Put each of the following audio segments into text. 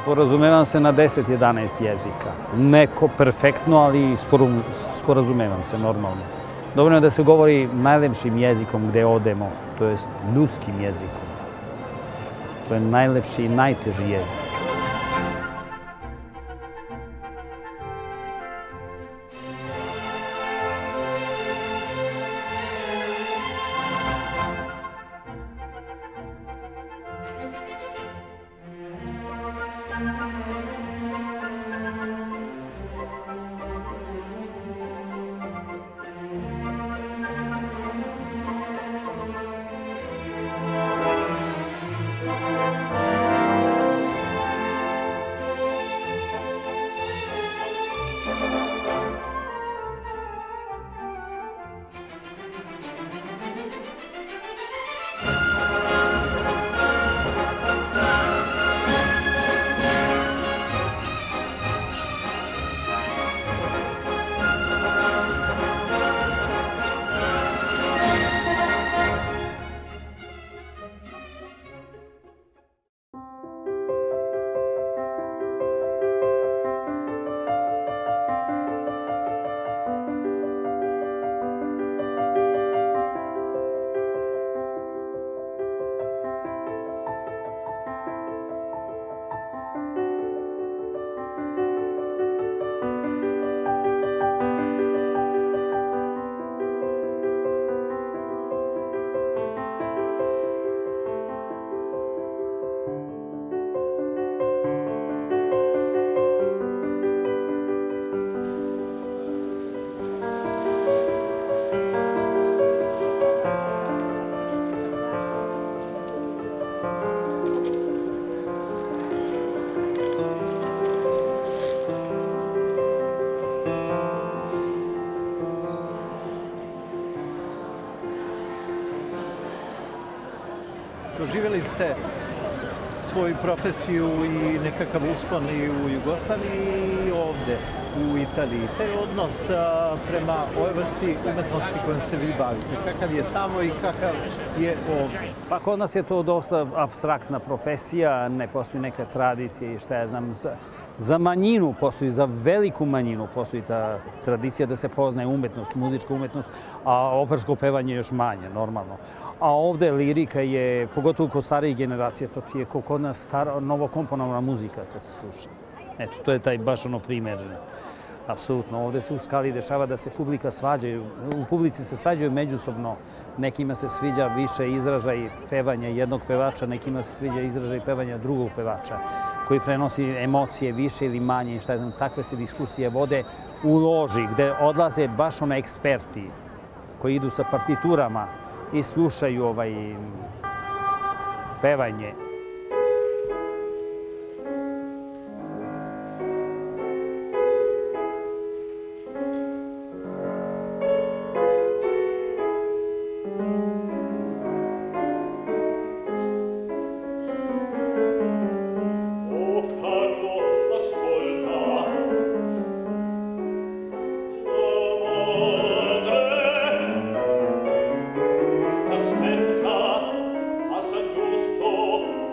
Sporazumevam se na 10-11 jezika. Neko perfektno, ali sporazumevam se normalno. Dovoljno je da se govori najlepšim jezikom gde odemo, to jest ljudskim jezikom. To je najlepši i najteži jezik. Doživjeli ste svoju profesiju i nekakav uspon i u Jugoslaviji i ovdje u Italiji. Taj odnos prema ovoj vrsti umetnosti kojom se vi bavite, kakav je tamo i kakav je ovdje? Pa kod nas je to dosta apstraktna profesija, ne postoji neka tradicija i šta ja znam. Za manjinu postoji, za veliku manjinu postoji ta tradicija da se poznaje umetnost, muzička umetnost, a opersko pevanje još manje, normalno. A ovdje lirika je, pogotovo kod starijih generacija, to ti je kod nas novokomponovana muzika kad se sluša. Eto, to je taj baš ono primjer. Apsolutno. Ovdje se u Skali dešava da se publika svađaju. U publici se svađaju međusobno. Nekima se sviđa više izražaj pevanja jednog pevača, nekima se sviđa izražaj pevanja drugog pevača koji prenosi emocije više ili manje. Šta znam, takve se diskusije vode u loži gde odlaze baš ono eksperti koji idu sa partiturama i slušaju pevanje. Aspetta, a San Giusto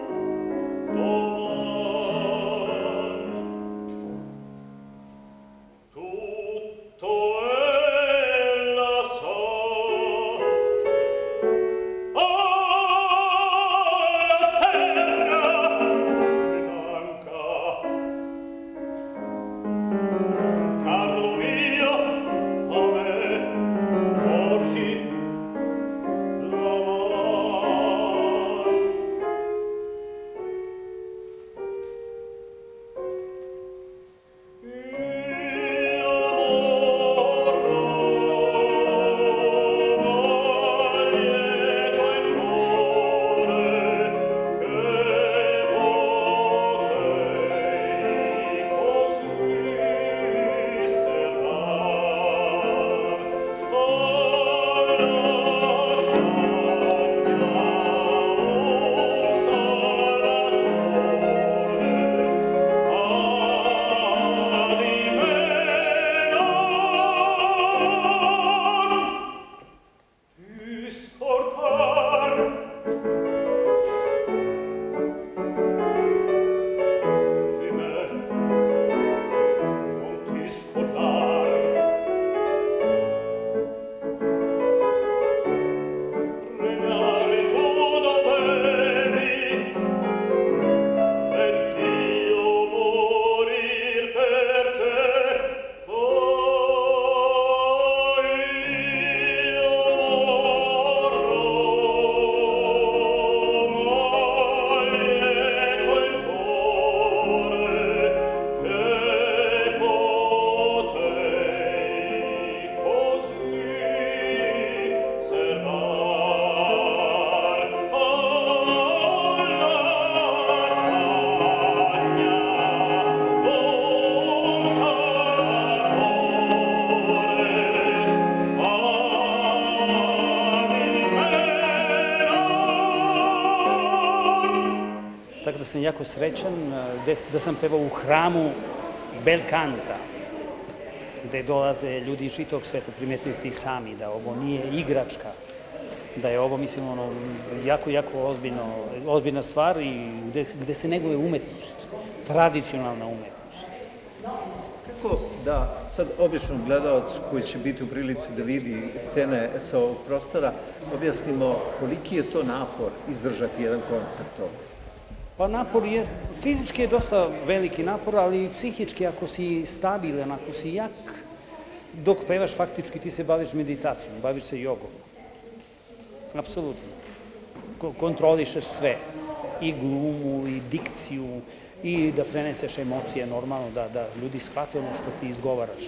sam jako srećan da sam pevao u hramu Belkanta, gde dolaze ljudi iz čitavog sveta, primetili ste i sami da ovo nije igračka, da je ovo, mislim, jako, jako ozbiljna stvar i gde se neguje umetnost, tradicionalna umetnost. Kako da sad običnom gledalcu koji će biti u prilici da vidi scene sa ovog prostora objasnimo koliki je to napor izdržati jedan koncert ovdje? Pa napor je, fizički je dosta veliki napor, ali psihički ako si stabilan, ako si jak, dok pevaš faktički ti se baviš meditacijom, baviš se jogom. Apsolutno. Kontrolišeš sve, i glumu, i dikciju, i da preneseš emocije normalno, da ljudi shvate ono što ti izgovaraš.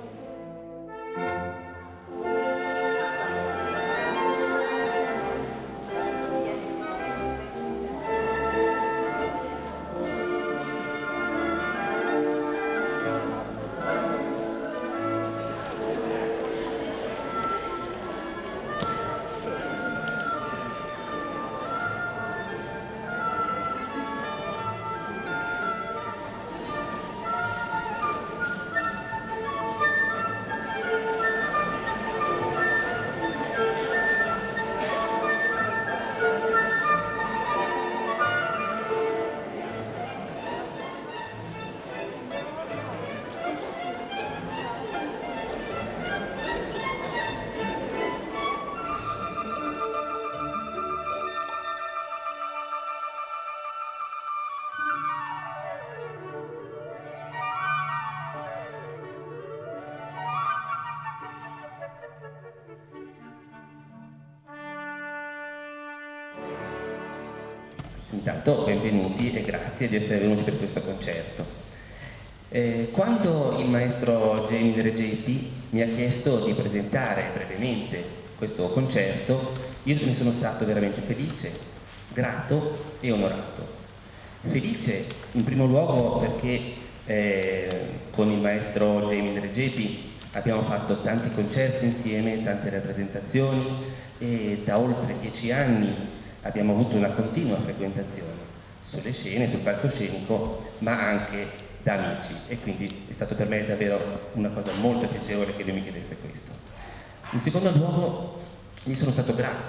Intanto benvenuti e grazie di essere venuti per questo concerto. Quando il maestro Jamie Regepi mi ha chiesto di presentare brevemente questo concerto, io ne sono stato veramente felice, grato e onorato. Felice in primo luogo perché con il maestro Jamie Regepi abbiamo fatto tanti concerti insieme, tante rappresentazioni e da oltre 10 anni abbiamo avuto una continua frequentazione sulle scene, sul palcoscenico, ma anche da amici e quindi è stato per me davvero una cosa molto piacevole che lui mi chiedesse questo. In secondo luogo gli sono stato grato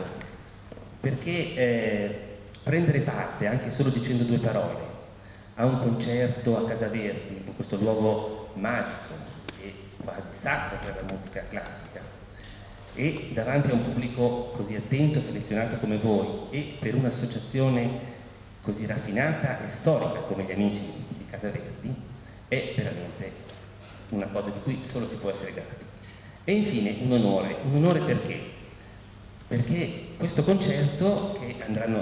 perché prendere parte anche solo dicendo 2 parole a un concerto a Casa Verdi, in questo luogo magico e quasi sacro per la musica classica, e davanti a un pubblico così attento, selezionato come voi e per un'associazione così raffinata e storica come gli amici di Casa Verdi è veramente una cosa di cui solo si può essere grati. E infine un onore perché? Perché questo concerto che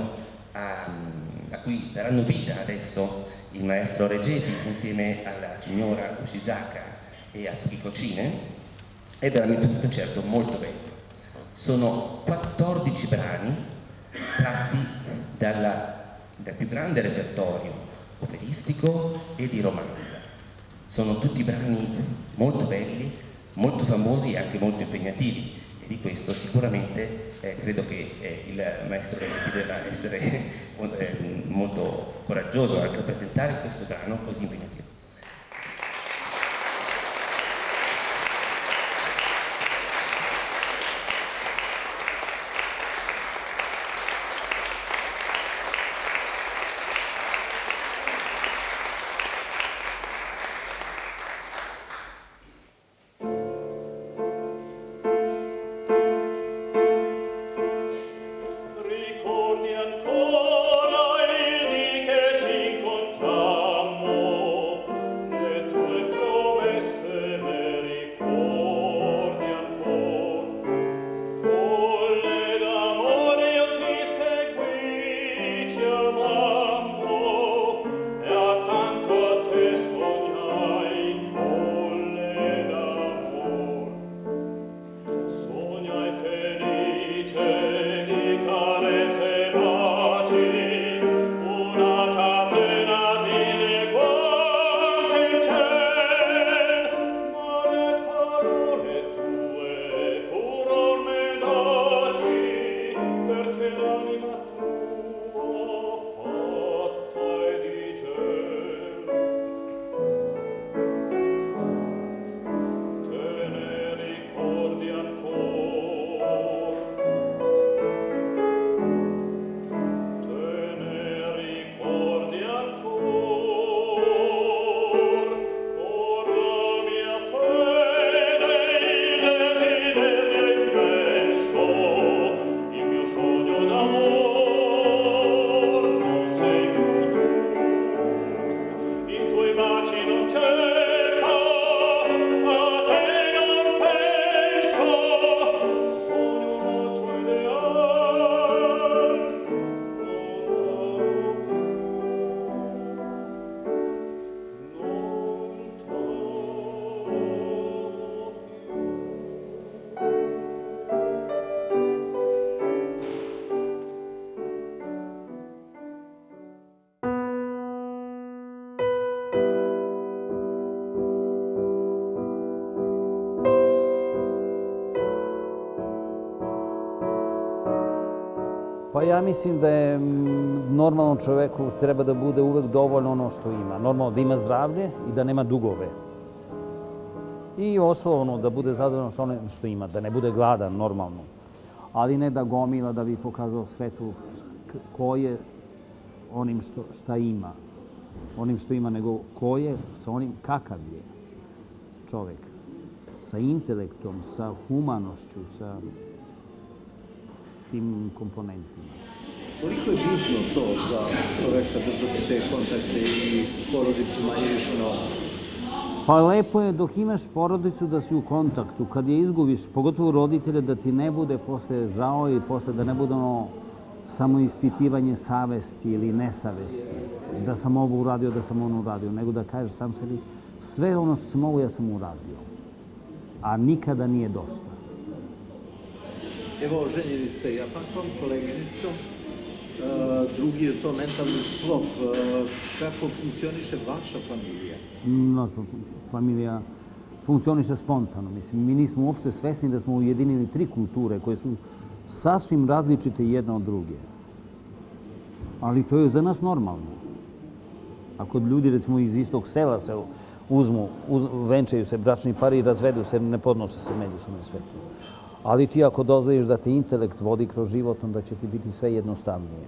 a cui daranno vita adesso il maestro Regepi insieme alla signora Ushizaka e a Sukiko Chine è veramente un concerto molto bello. Sono 14 brani tratti dal più grande repertorio operistico e di romanza. Sono tutti brani molto belli, molto famosi e anche molto impegnativi e di questo sicuramente credo che il maestro Regepi debba essere molto coraggioso anche a presentare questo brano così impegnativo. Ricordi ancora il dì che ci incontrammo Pa ja mislim da je normalnom čoveku treba da bude uvek dovoljno ono što ima. Normalno da ima zdravlje i da nema dugove. I osnovno da bude zadovoljno sa onim što ima, da ne bude gladan normalno. Ali ne da gomila da bi pokazao svetu ko je onim šta ima. Onim što ima, nego ko je sa onim kakav je čovek. Sa intelektom, sa humanošću, sa tim komponentima. Koliko je bitno to za čoveka držati te kontakte i porodicu manje više na ovom? Pa lepo je dok imaš porodicu da si u kontaktu. Kad je izgubiš, pogotovo roditelje, da ti ne bude posle žao i posle da ne bude ono samo ispitivanje savesti ili nesavesti. Da sam ovo uradio, da sam ono uradio. Nego da kažeš sam sebi, sve ono što sam mogu ja sam uradio. A nikada nije dosta. Evo, oženjeni ste Japankom, koleginicom. Drugi je to mentalni sklop. Kako funkcioniše vaša familija? Naša familija funkcioniše spontano. Mislim, mi nismo uopšte svesni da smo ujedinili 3 kulture koje su sasvim različite jedna od druge. Ali to je za nas normalno. Ako ljudi, recimo, iz istog sela se uzmu, venčaju se bračni pari i razvedu se, ne podnose se međusobno svetu. Ali ti ako dozvoliš da te intelekt vodi kroz život, onda će ti biti sve jednostavnije.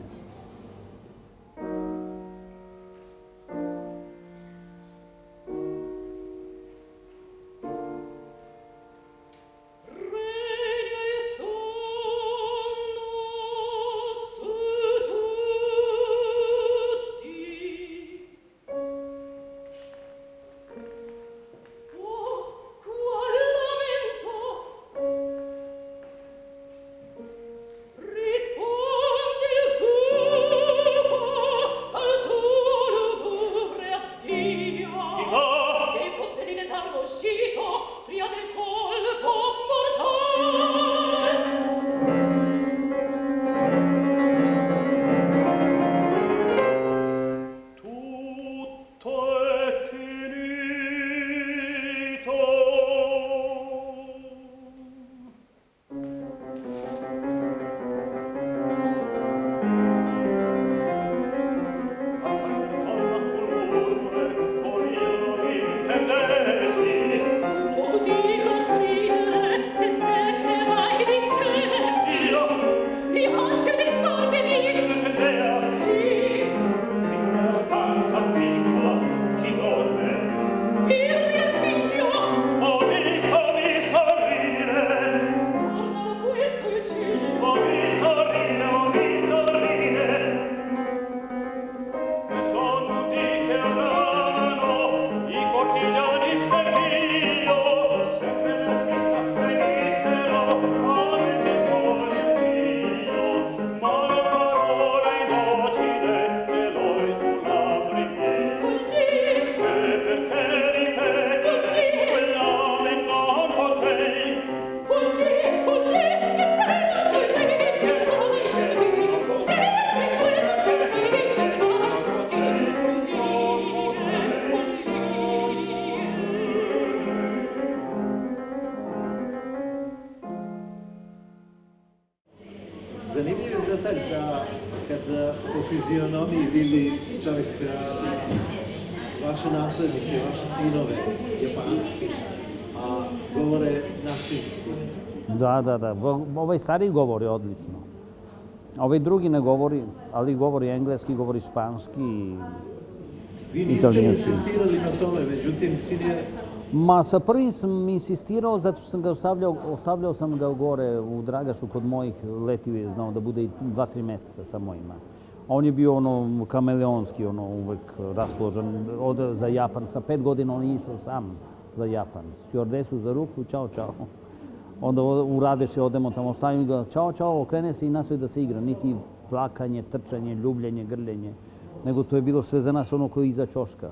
Zanimljiv je detalj da kad po fizionomiji vidi čovjek vaše naslednike, vaše sinove, Japanci, a govore naštinski. Da. Ovaj stariji govori odlično. Ovaj drugi ne govori, ali govori engleski, govori španski i Vi niste insistirali na tome, međutim, sin je... Ma, sa prvim sam insistirao, zato što sam ga ostavljao sam ga gore u Dragašu kod mojih, letio je znao da bude i 2-3 meseca sa mojima. On je bio ono kameleonski, ono uvek raspoložen za Japan. Sa 5 godina on je išao sam za Japan. Stjuardesu za ruku, čao. Onda u Radeše odemo tamo, stavim ga, čao, okrene se i nastoji da se igra. Niti plakanje, trčanje, ljubljenje, grljenje. Nego to je bilo sve za nas ono koje je iza ćoška.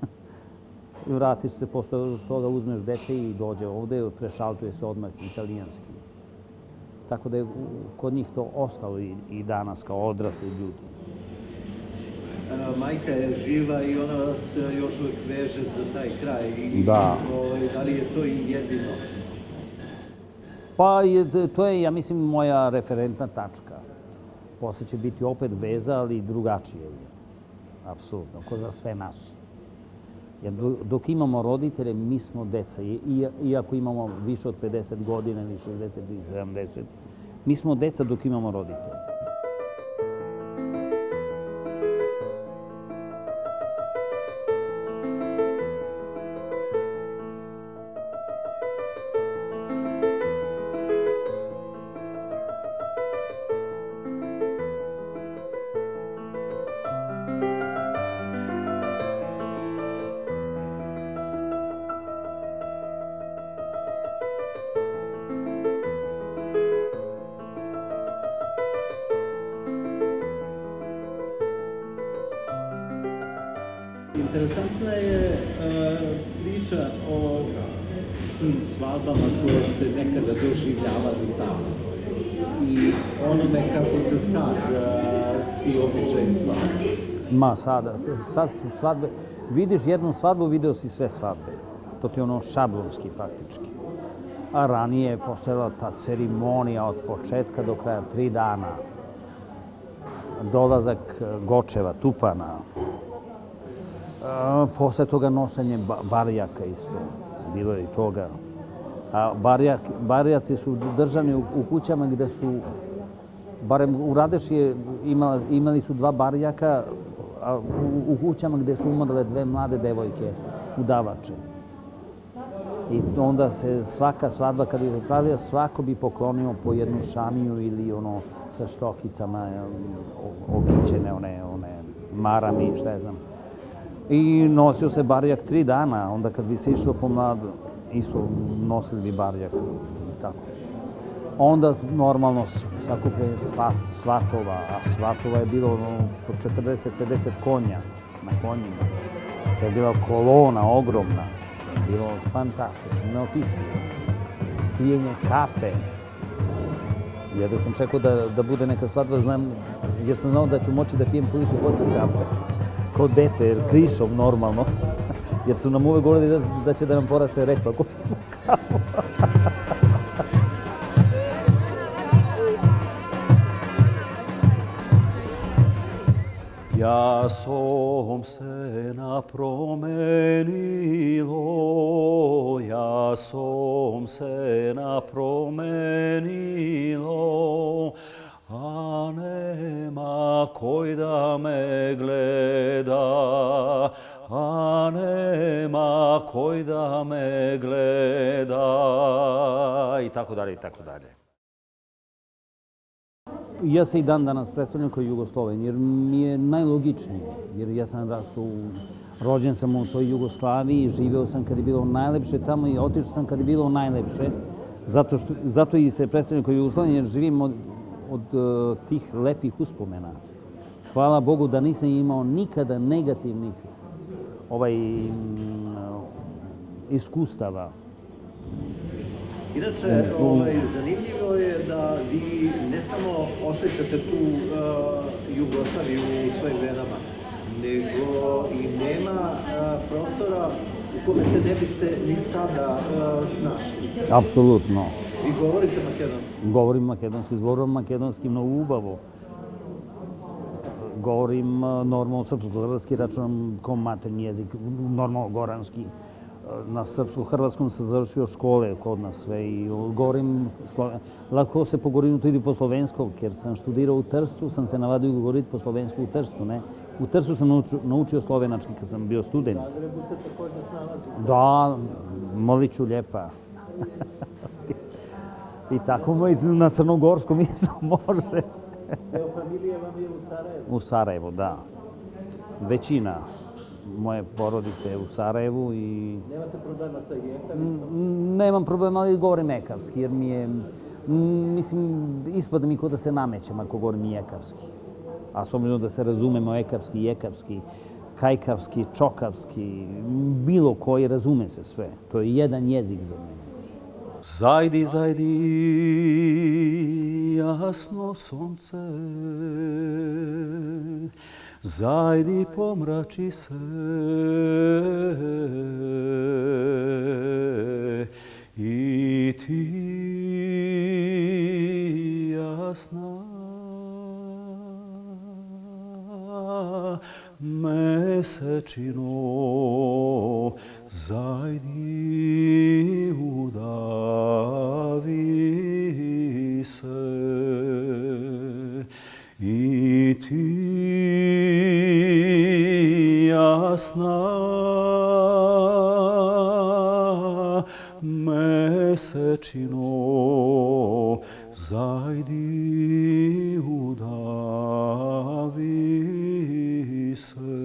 Vratiš se, posle toga uzmeš dete i dođe ovde, prešaltuje se odmah italijanski. Tako da je kod njih to ostalo i danas kao odrasli ljudi. Majka je živa i ona vas još uvijek veže za taj kraj. Da. Da li je to i jedino? Pa to je, ja mislim, moja referentna tačka. Posle će biti opet veza, ali drugačije je. Apsolutno, ko za sve nas. Jer dok imamo roditelje, mi smo deca. Iako imamo više od 50 godina ili 60 ili 70, mi smo deca dok imamo roditelje. Interesantna je priča o tim svadbama koje ste nekada doživljavali tamo i onome kako se sad ti običaji slave. Ma sad su svadbe, vidiš jednu svadbu, video si sve svadbe. To ti je ono šablonski faktički. A ranije je postojala ta ceremonija od početka do kraja, 3 dana. Dolazak gočeva, tupana. Posle toga nošenje barjaka isto, bilo je i toga. A barjaci su držani u kućama gde su, barem u Radeši imali su 2 barjaka, a u kućama gde su umrle 2 mlade devojke, udavače. I onda se svaka svadba, kad bi se pravila, svako bi poklonio po jednu šamiju ili ono sa štokicama, okićene, one marami, šta je znam. I nosio se barjak 3 dana, onda kad bi se išlo po mladu, isto nosili bi barjak. Tako. Onda normalno sakupljenje svatova, a svatova je bilo po 40-50 konja na konjima. To je bila kolona ogromna, bilo fantastično, neopisivo. Pijenje kafe. Ja da sam čekao da bude neka svadba, jer sam znao da ću moći da pijem koliko hoću kafe. Kao dete, jer krišom normalno. Jer su nam uvek govorili da će da nam poraste repa ako pijemo kafu. Jasom se napromenilo, jasom se napromenilo, a nema koji da me gleda, a nema koji da me gleda, i tako dalje, i tako dalje. Ja se i dan danas predstavljam kao Jugosloven, jer mi je najlogičnije, jer ja sam rođen sam u toj Jugoslaviji, živeo sam kad je bilo najlepše tamo i otišao sam kad je bilo najlepše, zato i se predstavljam kao Jugosloven, jer živim od tih lepih uspomena. Hvala Bogu da nisam imao nikada negativnih iskustava. Inače, zanimljivo je da vi ne samo osjećate tu Jugoslaviju u svojim venama, nego i nema prostora u kome se ne biste ni sada snašli. Apsolutno. Vi govorite makedonski? Govorim makedonski, izgovorim makedonski na ubavu. Govorim normalno srpsko-hrvatski, računam kao maternji jezik, normalno goranski. Na srpsko-hrvatskom sam završio škole kod nas sve i govorim, lako se pogovorim to ide po slovensko, jer sam študirao u Trstu, sam se navadio govoriti po slovensku u Trstu, ne. U Trstu sam naučio slovenački kad sam bio student. U Zagrebu se također snalazi? Da, Moliću lijepa. I tako na crnogorskom isto može. Deo familije vam je u Sarajevu? U Sarajevu, da. Većina moje porodice je u Sarajevu i... Nemate problema sa jekavicom? Nemam problema, ali govorim ekavski, jer mi je... Mislim, ispada mi kao da se namećem ako govorim jekavski. A s obzirom da se razumemo ekavski, jekavski, kajkavski, čokavski, bilo koji, razume se sve. To je jedan jezik za mene. Zajdi, zajdi, jasno sunce, zajdi, pomrači se i ti jasna mesečino, zajdi udavi se i ti jasna mesečino, zajdi udavi se.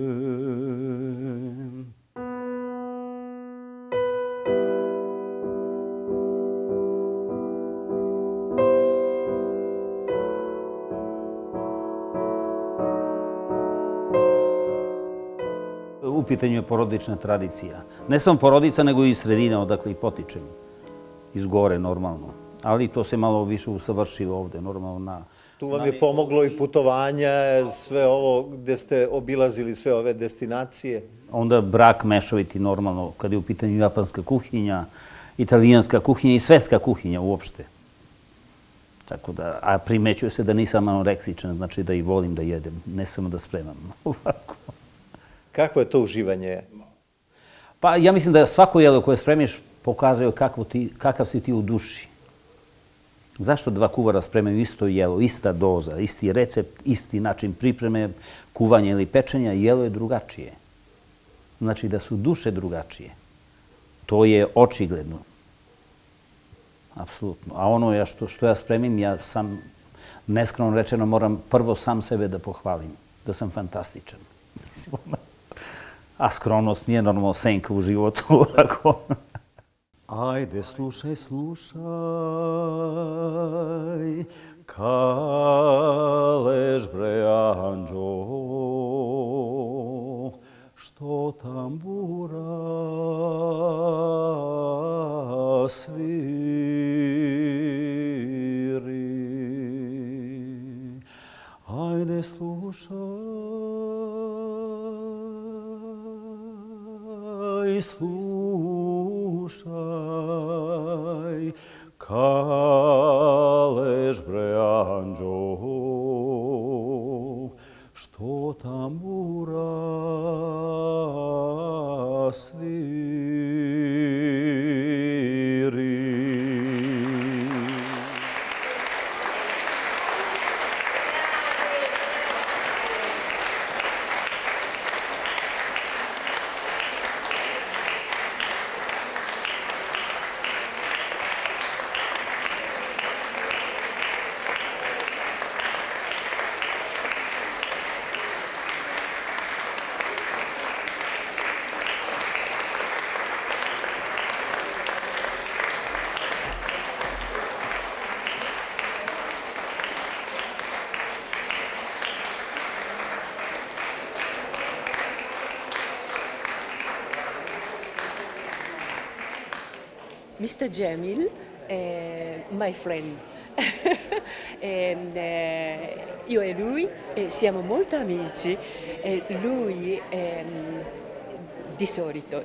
U pitanju je porodična tradicija. Ne samo porodica, nego i sredina odakle i potičem. Iz gore, normalno. Ali to se malo više usavrši ovde, normalno. Tu vam je pomoglo i putovanja, sve ovo gde ste obilazili sve ove destinacije? Onda brak mešoviti, normalno, kad je u pitanju japanska kuhinja, italijanska kuhinja i svetska kuhinja uopšte. Tako da, a primećuje se da nisam anoreksičan, znači da i volim da jedem, ne samo da spremam. Ovako. Kakvo je to uživanje? Pa ja mislim da svako jelo koje spremiš pokazuje kakav si ti u duši. Zašto dva kuvara spremaju isto jelo, ista doza, isti recept, isti način pripreme, kuvanja ili pečenja, jelo je drugačije. Znači da su duše drugačije. To je očigledno. Apsolutno. A ono što ja spremim, ja sam, neskromno rečeno, moram prvo sam sebe da pohvalim, da sam fantastičan. A skromnost nije normalno senka u životu ovako. Ajde, slušaj, slušaj, kaleš bre anđo, što tambura sviri. Ajde, slušaj, slušaj, kaleš bre anđo, što tambura sviri. Mr. Jamil, my friend. Io e lui siamo molto amici. Lui di solito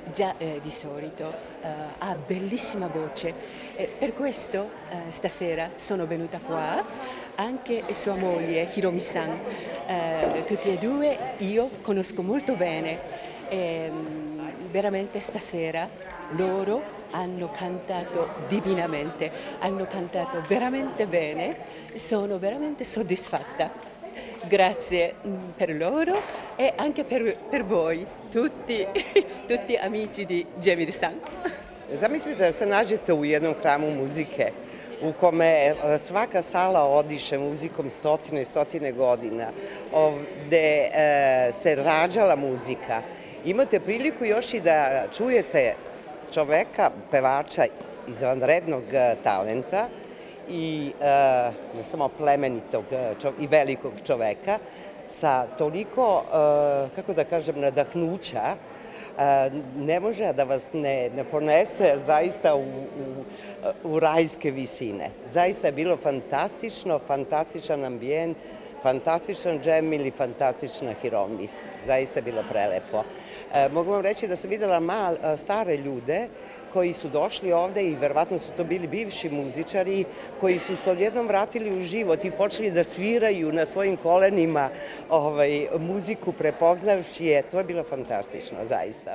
ha bellissima voce. Per questo stasera sono venuta qua, anche sua moglie Hiromi-san. Tutti e due io conosco molto bene. Veramente stasera loro hanno cantato divinamente, hanno cantato veramente bene, sono veramente soddisfatta. Grazie per loro e anche per voi, tutti amici di Jamil-san. Zamislite da se nađete u jednom hramu muzike u kome svaka sala odiše muzikom stotine i stotine godina, gde se rađala muzika. Imate priliku još i da čujete čoveka, pevača izvanrednog talenta i ne samo plemenitog i velikog čoveka sa toliko, kako da kažem, nadahnuća, ne može da vas ne ponese zaista u rajske visine. Zaista je bilo fantastično, fantastičan ambijent, fantastičan Jamil i fantastična Hiromi. zaista je bilo prelepo. Mogu vam reći da sam videla stare ljude koji su došli ovde i verovatno su to bili bivši muzičari koji su se odjednom vratili u život i počeli da sviraju na svojim kolenima muziku prepoznavši je. To je bilo fantastično, zaista.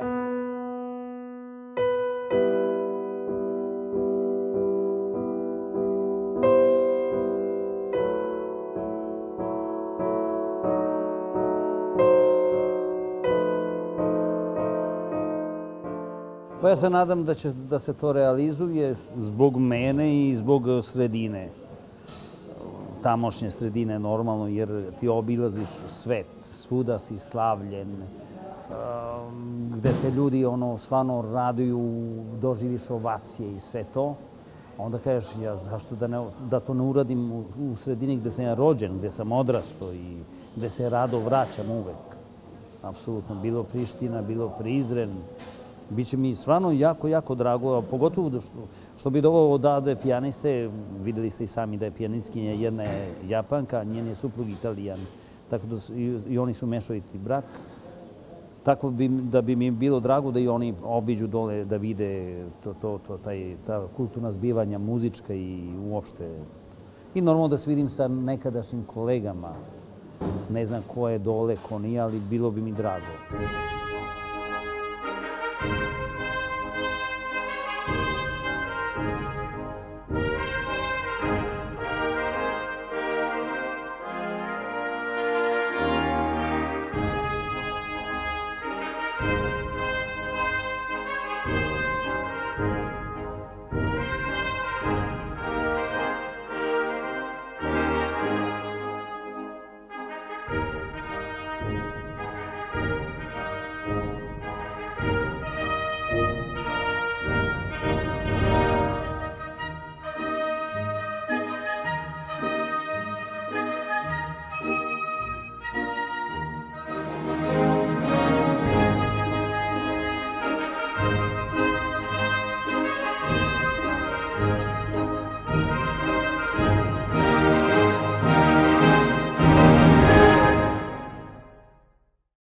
Pa ja se nadam da se to realizuje zbog mene i zbog sredine. Tamošnje sredine normalno, jer ti obilaziš svet, svuda si slavljen, gde se ljudi stvarno raduju, doživiš ovacije i sve to. Onda kažeš, ja zašto da to ne uradim u sredini gde sam ja rođen, gde sam odrastao i gde se rado vraćam uvek. Apsolutno, bilo Priština, bilo Prizren. Biće mi stvarno jako, jako drago, a pogotovo što bi doveo odavde pijaniste, videli ste i sami da je pijanistkinja jedna je Japanka, njen je suprug Italijan, tako da i oni su mešoviti brak. Tako da bi mi bilo drago da i oni obiđu dole, da vide ta kulturna zbivanja muzička i uopšte. I normalno da se vidim sa nekadašnjim kolegama. Ne znam ko je dole, ko nije, ali bilo bi mi drago.